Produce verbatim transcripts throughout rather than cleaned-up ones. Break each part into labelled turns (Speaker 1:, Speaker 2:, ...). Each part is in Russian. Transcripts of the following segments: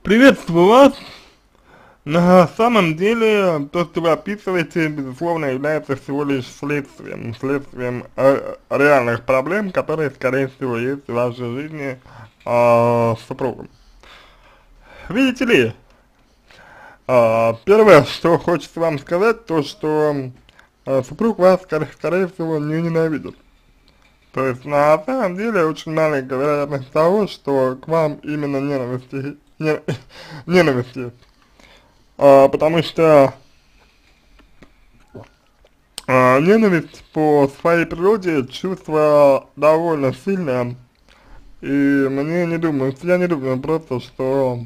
Speaker 1: Приветствую вас. На самом деле, то, что вы описываете, безусловно, является всего лишь следствием, следствием э, реальных проблем, которые, скорее всего, есть в вашей жизни э, с супругом. Видите ли, э, первое, что хочется вам сказать, то, что э, супруг вас, скорее, скорее всего, не ненавидит. То есть, на самом деле, очень маленькая вероятность того, что к вам именно ненависти, не, ненависти. А, потому что а, ненависть по своей природе чувство довольно сильное, и мне не думаю, я не думаю просто, что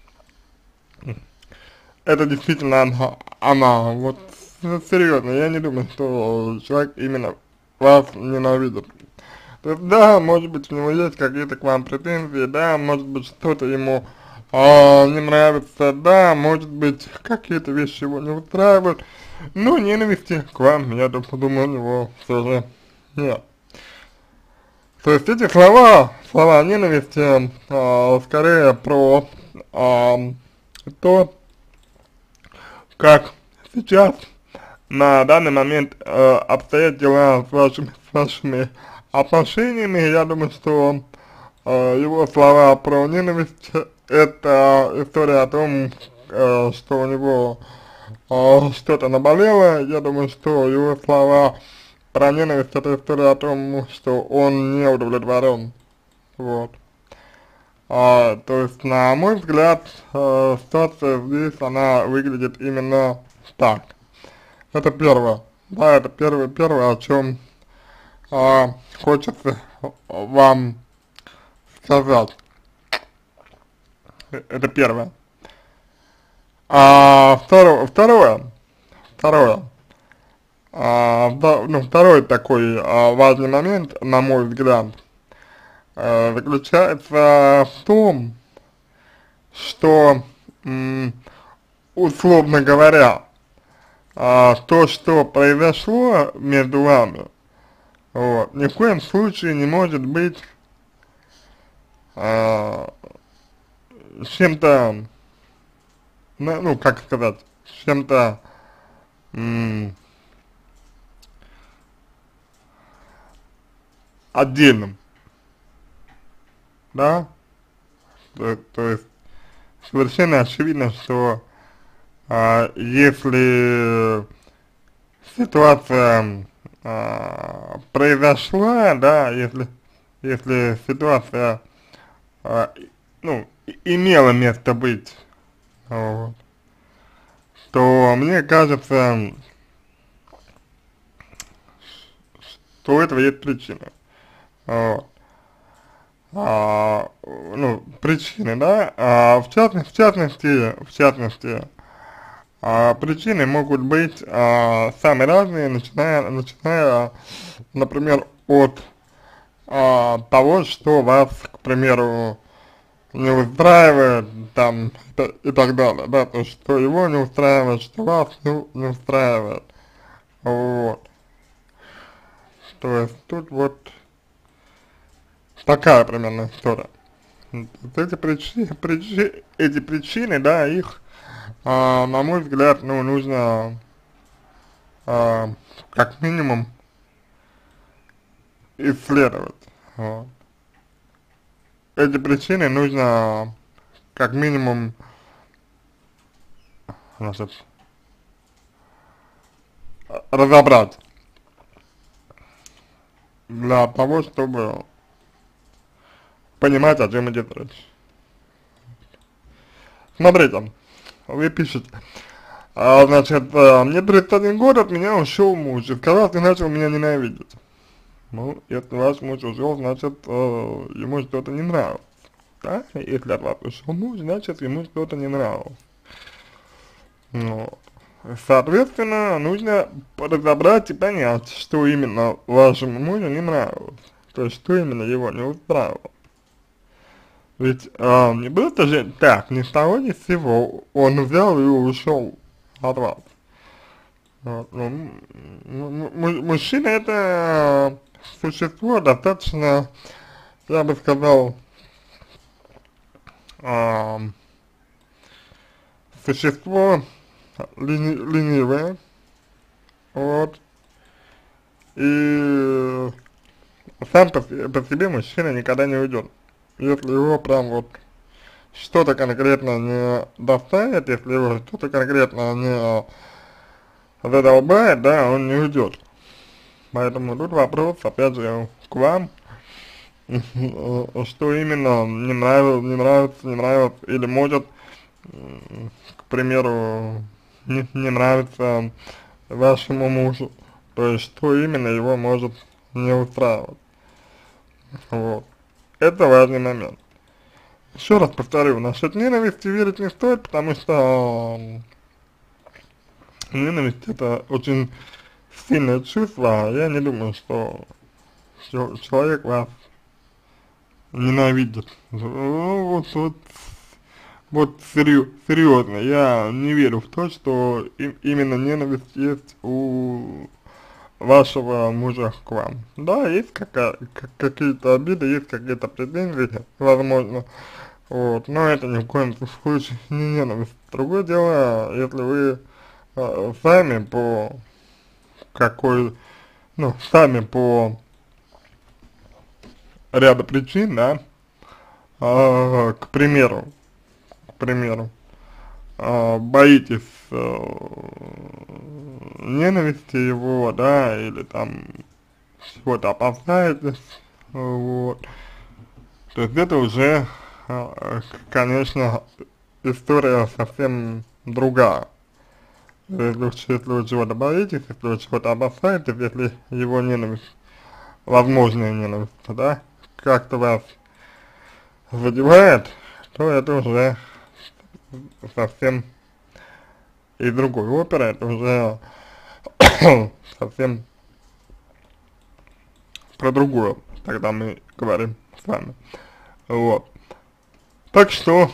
Speaker 1: это действительно она, она. Вот серьезно, я не думаю, что человек именно вас ненавидит. То есть, да, может быть, у него есть какие-то к вам претензии, да, может быть, что-то ему а, не нравится, да, может быть, какие-то вещи его не устраивают, но ненависти к вам, я дум- думаю, у него все же нет. То есть эти слова, слова ненависти, а, скорее про а, то, как сейчас на данный момент э, обстоят дела с вашими, с вашими отношениями. Я думаю, что э, его слова про ненависть — это история о том, э, что у него э, что-то наболело. Я думаю, что его слова про ненависть — это история о том, что он не удовлетворен. Вот. А, то есть, на мой взгляд, э, ситуация здесь, она выглядит именно так. Это первое. Да, это первое, первое, о чем а, хочется вам сказать. Э, Это первое. А второе, второе, второе, а, да, ну, второй такой а, важный момент, на мой взгляд, а, заключается в том, что, м, условно говоря, а, то, что произошло между вами, вот, ни в коем случае не может быть а, чем-то, ну, ну, как сказать, чем-то м, отдельным, да, то, то есть совершенно очевидно, что а, если ситуация а, произошла, да, если, если ситуация, а, ну, и- имела место быть, вот, то мне кажется, что у этого есть причина. Вот. А, ну, причины, да, а, в частности, в частности, в частности, а, причины могут быть а, самые разные, начиная, начиная, например, от а, того, что вас, к примеру, не устраивает, там, и, та- и так далее, да, то, что его не устраивает, что вас не, не устраивает, вот, то есть тут вот такая примерно история. Вот эти причины, причи, эти причины, да, их, а, на мой взгляд, ну, нужно, а, как минимум исследовать. Вот. Эти причины нужно, как минимум, значит, разобрать для того, чтобы понимать, о чем идет речь. Смотрите, вы пишете, а, значит, а, мне тридцать один год, от меня ушел муж, и сказал, ты начал меня ненавидеть. Ну, если ваш муж ушел, значит, э, ему что-то не нравилось, да? Если от вас ушел муж, значит, ему что-то не нравилось. Ну, соответственно, нужно разобрать и понять, что именно вашему мужу не нравилось, то есть, что именно его не устраивало. Ведь э, не просто же так, ни с того ни с сего он взял и ушел от вас. Вот, ну, м- м- м- мужчина — это существо достаточно, я бы сказал, а, существо лени, ленивое, вот, и сам по, се- по себе мужчина никогда не уйдет. Если его прям вот что-то конкретно не достанет, если его что-то конкретно не задолбает, да, он не уйдет. Поэтому тут вопрос, опять же, к вам, что именно не нравится, не нравится, не нравится, или может, м, к примеру, не, не нравится вашему мужу, то есть что именно его может не устраивать. Вот. Это важный момент. Еще раз повторю, насчет ненависти верить не стоит, потому что м, ненависть это очень сильное чувство, а я не думаю, что чел- человек вас ненавидит. Ну, вот, вот, вот серьё- серьезно, я не верю в то, что и- именно ненависть есть у вашего мужа к вам. Да, есть какая- как- какие-то обиды, есть какие-то претензии, возможно, вот, но это ни в коем случае не ненависть. Другое дело, если вы э, сами по какой, ну, сами по ряду причин, да, а, к примеру, к примеру, а, боитесь э, ненависти его, да, или там чего-то опасаетесь, вот, то есть это уже, а, конечно, история совсем другая. Если, вы- если вы чего-то боитесь, если вы чего-то опасаетесь, если его ненависть, возможная ненависть, да, как-то вас задевает, то это уже совсем из другой оперы, это уже совсем про другое, тогда мы говорим с вами. Вот. Так что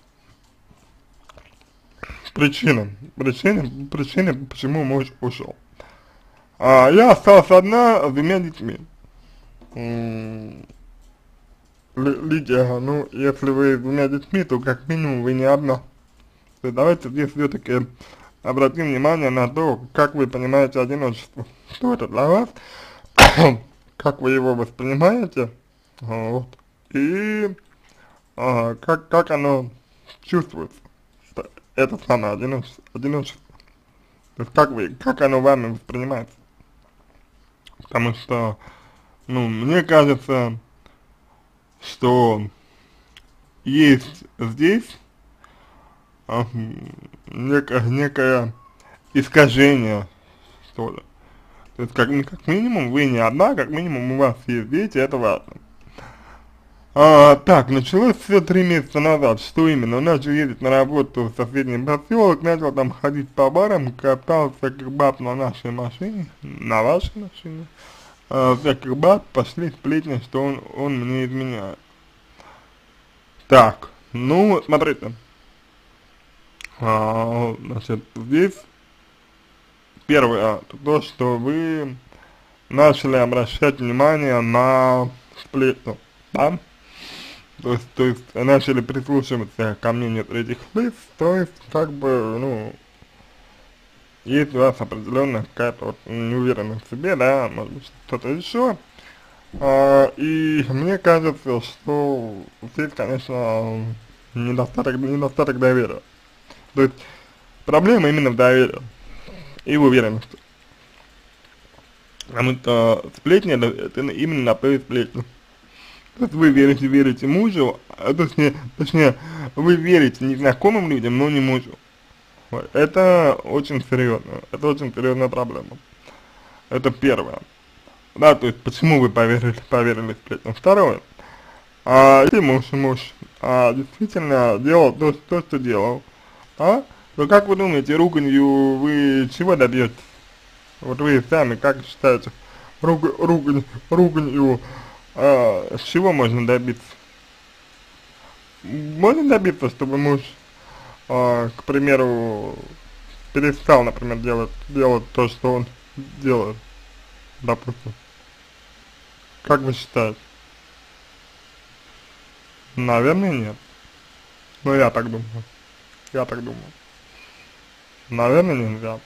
Speaker 1: причина, причина, причина, почему муж ушел. А я осталась одна с двумя детьми. М, Ли- Лидия, ну, если вы с двумя детьми, то как минимум вы не одна. То есть давайте здесь все-таки обратим внимание на то, как вы понимаете одиночество. Что это для вас, как вы его воспринимаете, вот, и а, как, как оно чувствуется, это, это самое одиночество, одиночество. То есть как вы, как оно вами воспринимается. Потому что, ну, мне кажется, что есть здесь а, некое, некое искажение, что ли. То есть как, ми- как минимум вы не одна, как минимум у вас есть дети, это важно. А, так, началось все три месяца назад. Что именно? Начал ездить на работу в соседний поселок, начал там ходить по барам, катался как баб на нашей машине, на вашей машине. А, всяких баб, пошли сплетни, что он, он мне изменяет. Так, ну, смотрите. А, значит, здесь первое, то, что вы начали обращать внимание на сплетню, да? То есть, то есть начали прислушиваться ко мнению третьих лиц, то есть как бы, ну, есть у вас определенная какая-то вот неуверенность в себе, да, может быть что-то еще. А, и мне кажется, что здесь, конечно, недостаток, недостаток доверия. То есть проблема именно в доверии и в уверенности. Потому что сплетни это, это именно на той сплетни. То есть вы верите, верите мужу, а точнее, точнее, вы верите незнакомым людям, но не мужу. Вот. Это очень серьезно, это очень серьезная проблема. Это первое. Да, то есть почему вы поверили, поверили сплетням. Второе. А если муж, муж, а, действительно делал то, то, что делал, а, то как вы думаете, руганью вы чего добьетесь? Вот вы сами как считаете, руг, ругань, руганью а, с чего можно добиться? Можно добиться, чтобы муж, а, к примеру, перестал, например, делать, делать то, что он делает, допустим. Как вы считаете? Наверное, нет. Но я так думаю. Я так думаю. Наверное, нельзя.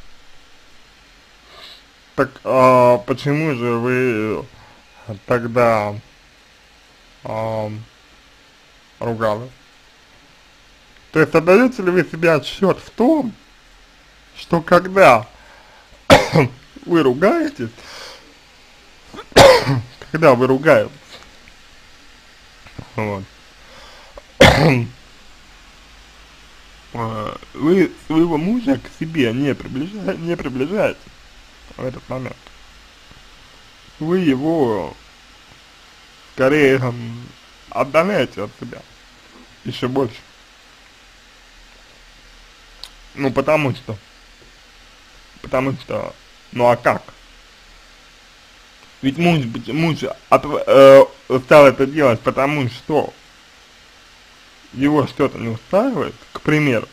Speaker 1: Так, а почему же вы тогда а, ругались? То есть отдаете ли вы себе отсчет в том, что когда вы ругаетесь, когда вы ругаетесь, вот, э, вы своего мужа к себе не приближаете, не приближаете в этот момент. Вы его скорее м, отдаляете от себя еще больше. Ну потому что, потому что, ну а как? Ведь муж, муж от, э, стал это делать потому, что его что-то не устраивает, к примеру,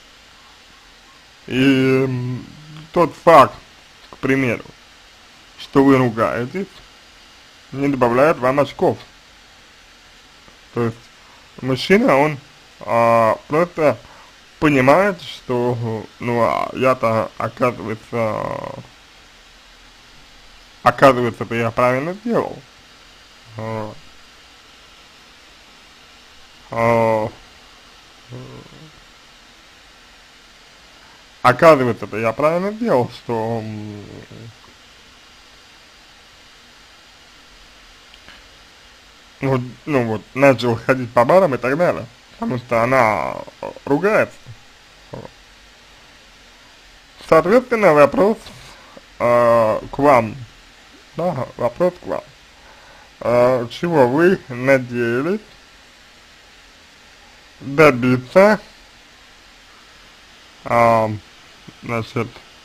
Speaker 1: и м, тот факт, к примеру, что вы ругаетесь, не добавляет вам очков. То есть мужчина, он а, просто понимает, что, ну, а я-то, оказывается, оказывается, это я правильно сделал. А, а, оказывается, это я правильно сделал, что м, вот, ну вот, начал ходить по барам и так далее, потому что она ругается. Соответственно, вопрос э, к вам, да, вопрос к вам. Э, чего вы надеялись добиться, э, значит,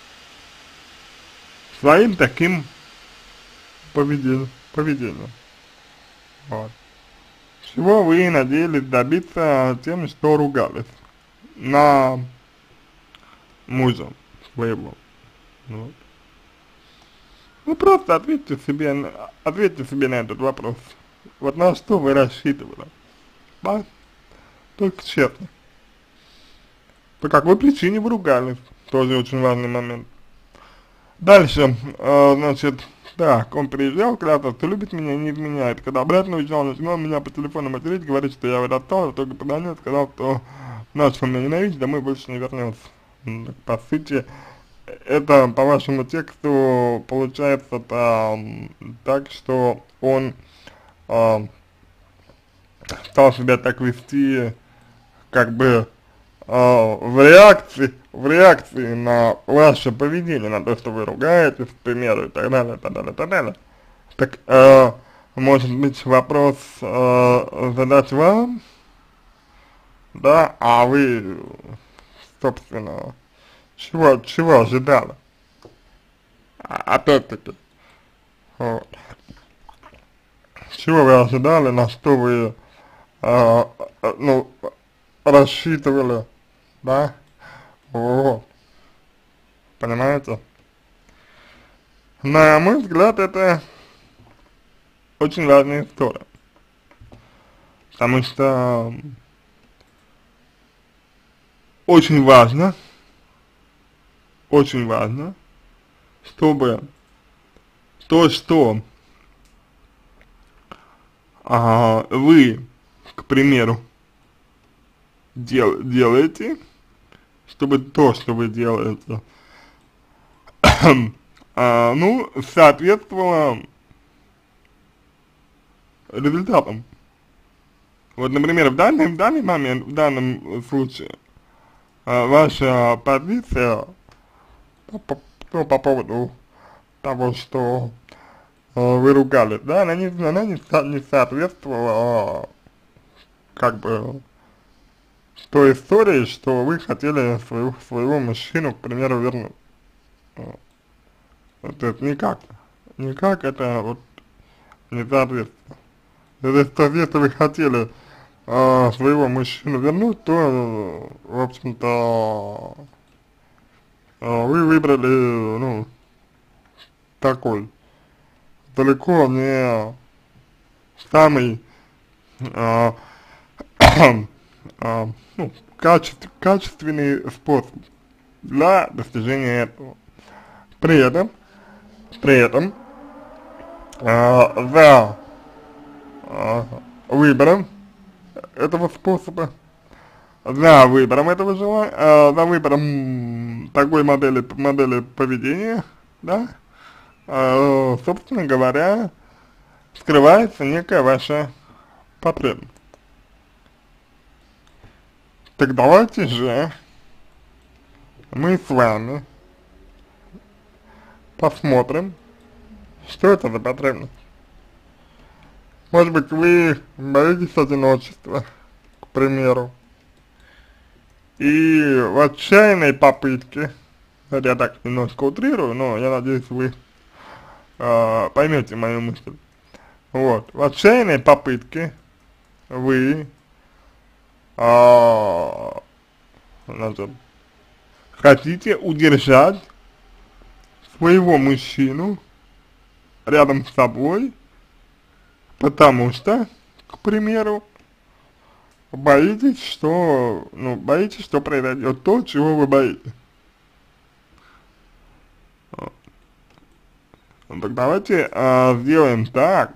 Speaker 1: своим таким поведением, поведением. Вот. Чего вы надеялись добиться тем, что ругались на мужа своего. Вот. Ну просто ответьте себе, на- ответьте себе на этот вопрос. Вот на что вы рассчитывали, да? Только честно. По какой причине вы ругались? Тоже очень важный момент. Дальше, э, значит, так, он приезжал когда-то, что любит меня, не изменяет. Когда обратно уезжал, начинал меня по телефону материть, говорит, что я его достал, в итоге позвонил, сказал, что начал меня ненавидеть, домой больше не вернется. М, так, по сути, это по вашему тексту получается там так, что он а, стал себя так вести, как бы а, в реакции, в реакции на ваше поведение, на то, что вы ругаетесь, к примеру, и так далее, и так далее, и так далее. Так, э, может быть, вопрос э, задать вам, да, а вы, собственно, чего, чего ожидали? А- Опять-таки, вот. Чего вы ожидали, на что вы, э, э, ну, рассчитывали, да, вот, понимаете? На мой взгляд, это очень важная история, потому что очень важно, очень важно, чтобы то, что а, вы, к примеру, дел, делаете, чтобы то, что вы делаете, а, ну, соответствовало результатам. Вот, например, в данный, в данный момент, в данном случае, а, ваша позиция по, по, ну, по поводу того, что а, вы ругались, да, она не, она не, со- не соответствовала, а, как бы, той истории, что вы хотели своего, своего мужчину, к примеру, вернуть. Вот. Вот это никак, никак это вот не соответствует. То есть, то есть, если вы хотели а, своего мужчину вернуть, то, э, в общем-то, а, вы выбрали, ну, такой, далеко не самый, а, а, ну, качеств, качественный способ, для достижения этого. При этом, при этом, э, за э, выбором этого способа, за выбором этого желания, э, за выбором такой модели, модели поведения, да, э, собственно говоря, скрывается некая ваша потребность. Так давайте же мы с вами посмотрим, что это за потребность. Может быть, вы боитесь одиночества, к примеру, и в отчаянной попытке, я так немножко утрирую, но я надеюсь, вы э, поймете мою мысль. Вот, в отчаянной попытке вы э, значит, хотите удержать своего мужчину рядом с собой, потому что, к примеру, боитесь, что, ну, боитесь, что произойдет то, чего вы боитесь. Ну, так давайте а, сделаем так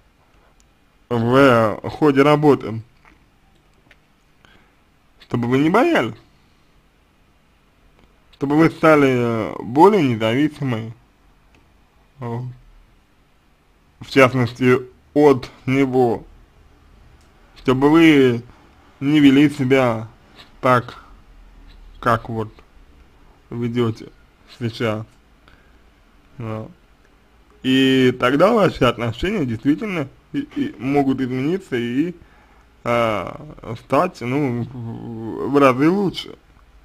Speaker 1: в ходе работы, чтобы вы не боялись, чтобы вы стали более независимы, в частности, от него, чтобы вы не вели себя так, как вот ведете сейчас. Да. И тогда ваши отношения действительно и, и могут измениться и а, стать, ну, в, в разы лучше.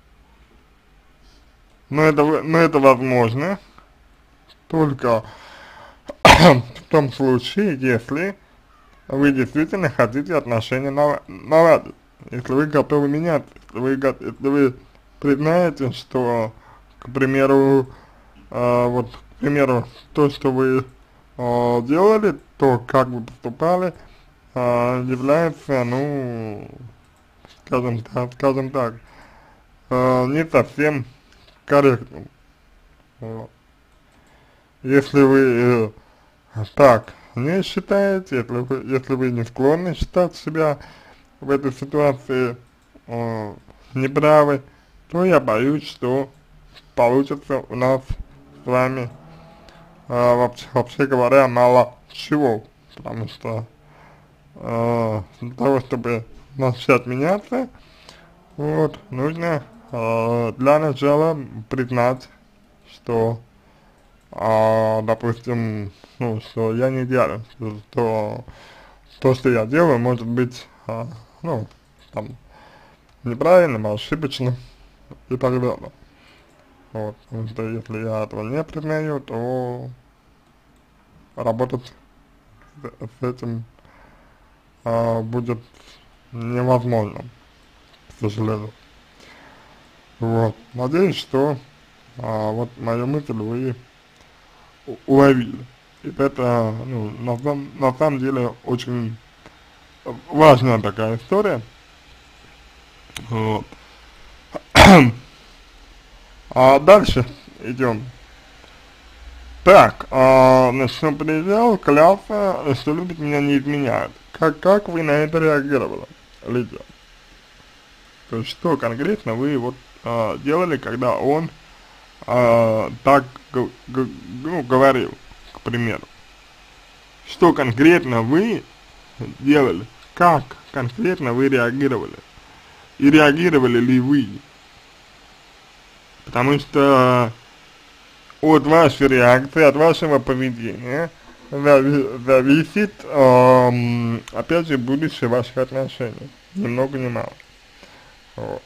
Speaker 1: Но это, но это возможно только в том случае, если вы действительно хотите отношения наладить, если вы готовы меняться, если вы, если вы признаете, что, к примеру, э, вот, к примеру, то, что вы э, делали, то, как вы поступали, э, является, ну, скажем так, скажем так, э, не совсем корректным. Вот. Если вы э, так не считаете, если вы, если вы не склонны считать себя в этой ситуации э, неправы, то я боюсь, что получится у нас с вами э, вообще, вообще говоря мало чего, потому что э, для того, чтобы начать меняться, вот, нужно э, для начала признать, что а, допустим, ну, что я не идеален, что, что то, что я делаю, может быть, а, ну, там, неправильным, ошибочным и так далее. Вот, потому что если я этого не признаю, то работать с, с этим а, будет невозможно, к сожалению. Вот, надеюсь, что а, вот мою мысль вы уловили. И это, ну, на, сам, на самом деле очень важная такая история. Вот. А дальше идем. Так, а, значит, он приезжал, клялся, что любит меня, не изменяет. Как, как вы на это реагировали, Лидия? То есть, что конкретно вы вот а, делали, когда он а, так, г г ну, говорил, к примеру? Что конкретно вы делали? Как конкретно вы реагировали? И реагировали ли вы? Потому что от вашей реакции, от вашего поведения зави зависит, эм, опять же, будущее ваших отношений. Ни много ни мало. Вот.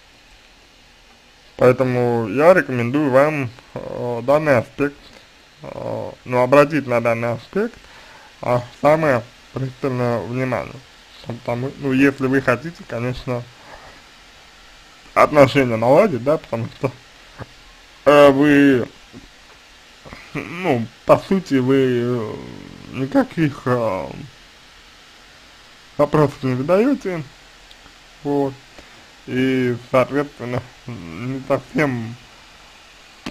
Speaker 1: Поэтому я рекомендую вам э, данный аспект, э, ну, обратить на данный аспект э, самое пристальное внимание. Потому, ну, если вы хотите, конечно, отношения наладить, да, потому что э, вы, ну, по сути, вы э, никаких э, вопросов не задаете, вот, и, соответственно, не совсем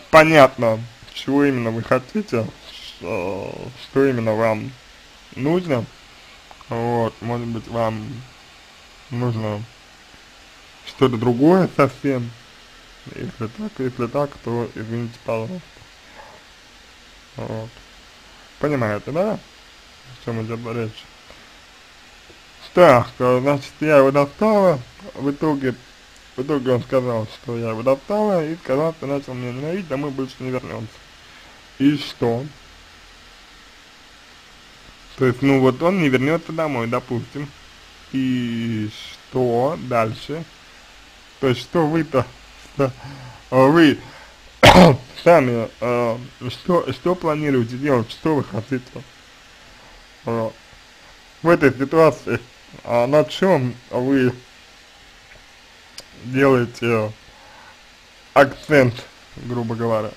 Speaker 1: понятно, чего именно вы хотите, что, что именно вам нужно, вот, может быть, вам нужно что-то другое совсем, если так, если так, то извините, пожалуйста, вот, понимаете, да, о чем идет речь? Так, э, значит, я его достала, в итоге, в итоге он сказал, что я его достала, и сказал, что начал меня ненавидеть, домой больше не вернемся. И что? То есть, ну вот он не вернется домой, допустим. И что дальше? То есть, что вы-то, что, вы сами, э, что, что планируете делать, что вы хотите? Вот. В этой ситуации, а на чем вы делаете акцент, грубо говоря?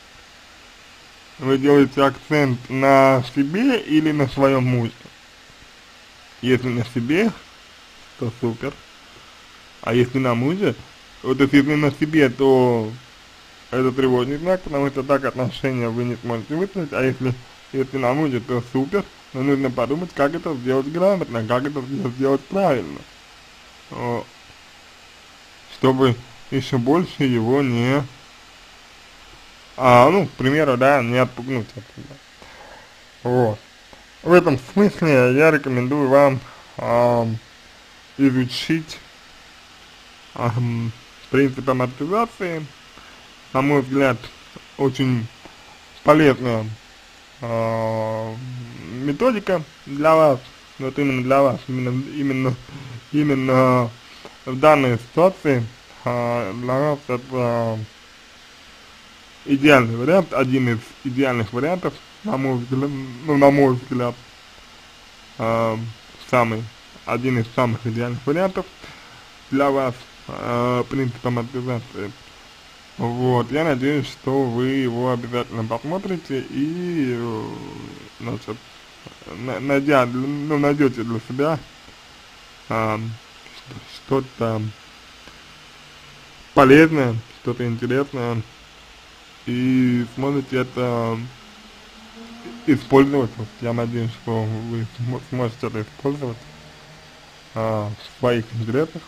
Speaker 1: Вы делаете акцент на себе или на своем муже? Если на себе, то супер. А если на муже, вот если на себе, то это тревожный знак, потому что так отношения вы не сможете выстроить, а если, если на муже, то супер. Но нужно подумать, как это сделать грамотно, как это сделать правильно. Вот. Чтобы еще больше его не, а, ну, к примеру, да, не отпугнуть от себя. Вот. В этом смысле я рекомендую вам э, изучить э, принцип амортизации. На мой взгляд, очень полезная э, методика для вас, вот именно для вас, именно, именно, именно в данной ситуации э, для вас это идеальный вариант, один из идеальных вариантов, на мой взгляд, ну, на мой взгляд, э, самый, один из самых идеальных вариантов для вас, э, принципа амортизации. Вот, я надеюсь, что вы его обязательно посмотрите и, значит, найдя, ну, найдете для себя э, что-то полезное, что-то интересное, и сможете это использовать. Вот, я надеюсь, что вы сможете это использовать а, в своих интересах.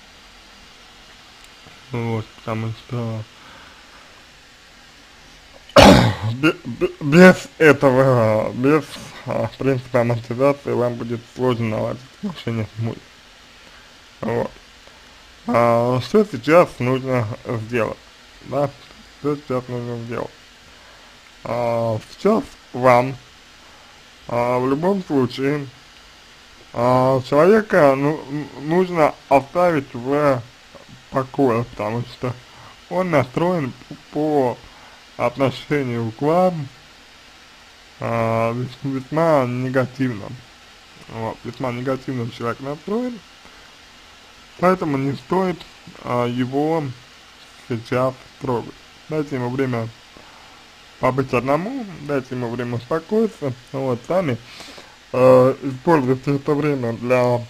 Speaker 1: Вот, потому что без этого, без а, принципа амортизации вам будет сложно наладить отношения с мужем. Вот. А, что сейчас нужно сделать? Да, что сейчас нужно сделать? А, сейчас вам а, в любом случае а, человека ну, нужно оставить в покое, потому что он настроен по отношению к вам а, весьма негативно. Вот, весьма негативно человек настроен, поэтому не стоит а, его сейчас трогать. Дайте ему время побыть одному, дайте ему время успокоиться, вот, сами э, используйте это время для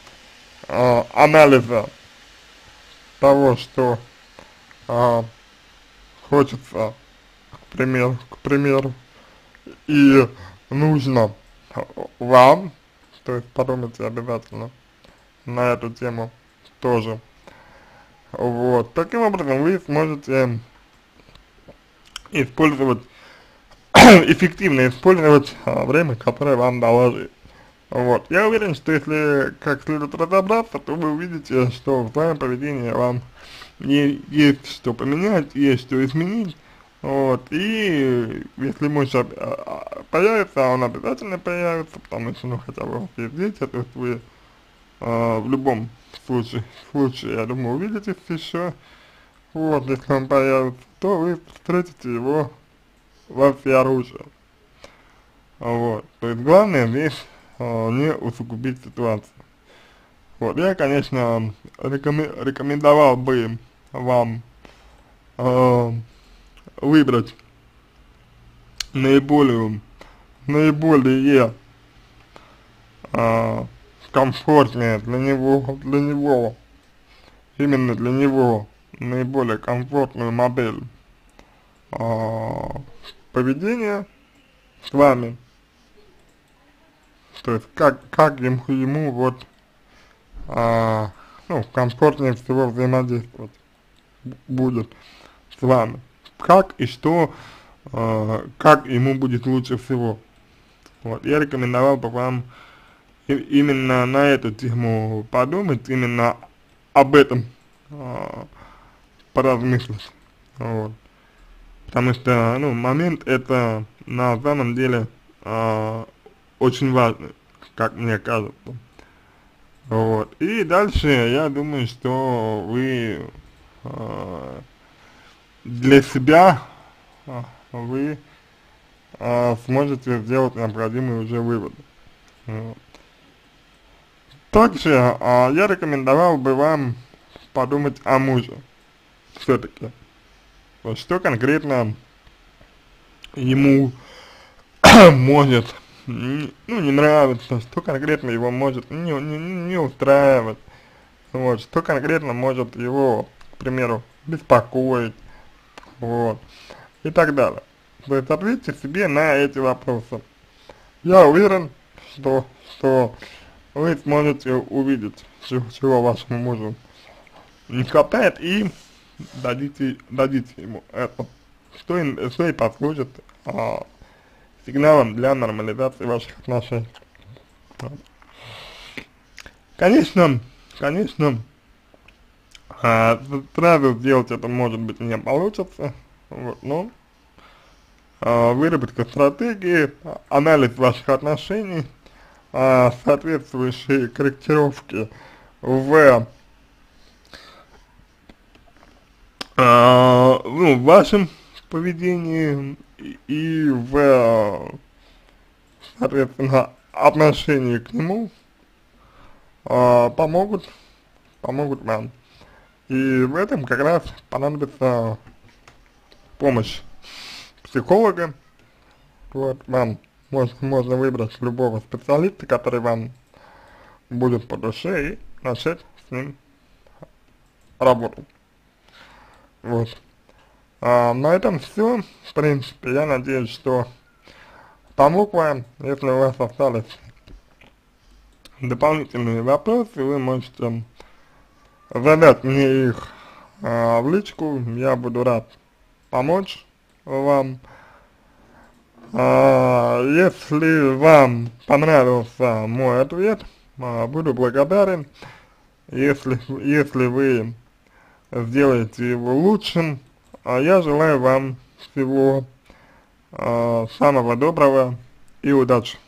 Speaker 1: э, анализа того, что э, хочется, к примеру, к примеру, и нужно вам, то есть подумайте обязательно на эту тему тоже. Вот, таким образом вы сможете использовать, эффективно использовать а, время, которое вам доложили. Вот, я уверен, что если как следует разобраться, то вы увидите, что в своем поведении вам не, есть что поменять, есть что изменить. Вот, и если муж а, а, появится, он обязательно появится, потому что, ну, хотя бы у вас есть дети, то есть вы а, в любом случае, случае, я думаю, увидитесь еще. Вот, если он появится, то вы встретите его во всеоружие. Вот, то есть главное здесь э, не усугубить ситуацию. Вот, я, конечно, рекомен рекомендовал бы вам э, выбрать наиболее, наиболее э, комфортное для него, для него, именно для него, наиболее комфортную модель а, поведение с вами, то есть как, как ему, ему вот, а, ну, комфортнее всего взаимодействовать будет с вами, как и что, а, как ему будет лучше всего. Вот, я рекомендовал бы вам и, именно на эту тему подумать, именно об этом а, поразмыслить, вот, потому что, ну, момент это на самом деле а, очень важный, как мне кажется. Вот. И дальше я думаю, что вы э, для себя э, вы э, сможете сделать необходимые уже выводы. Вот. Также э, я рекомендовал бы вам подумать о муже все-таки. Вот что конкретно ему может, н- ну, не нравится, что конкретно его может не, не, не устраивать. Вот, что конкретно может его, к примеру, беспокоить, вот, и так далее. То есть ответьте себе на эти вопросы. Я уверен, что, что вы сможете увидеть, чего, чего вашему мужу не хватает, и дадите, дадите ему это, что и, что и послужит а, сигналом для нормализации ваших отношений. Вот. Конечно, конечно, А, сразу сделать это, может быть, не получится, вот, но а, выработка стратегии, а, анализ ваших отношений, а, соответствующие корректировки в, а, ну, в вашем поведении и, и в, соответственно, отношении к нему а, помогут, помогут вам. И в этом как раз понадобится помощь психолога. Вот, вам можно, можно выбрать любого специалиста, который вам будет по душе, и начать с ним работать. Вот. А, на этом все. В принципе, я надеюсь, что помог вам. Если у вас остались дополнительные вопросы, вы можете задать мне их а, в личку. Я буду рад помочь вам. А, если вам понравился мой ответ, а, буду благодарен, если, если вы сделаете его лучшим. А я желаю вам всего а, самого доброго и удачи.